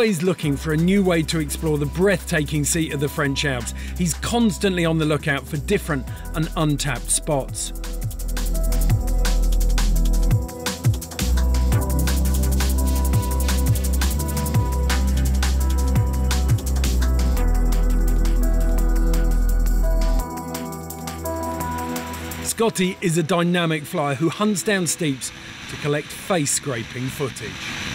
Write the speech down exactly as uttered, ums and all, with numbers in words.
always looking for a new way to explore the breathtaking seat of the French Alps. He's constantly on the lookout for different and untapped spots. Scotty is a dynamic flyer who hunts down steeps to collect face-scraping footage.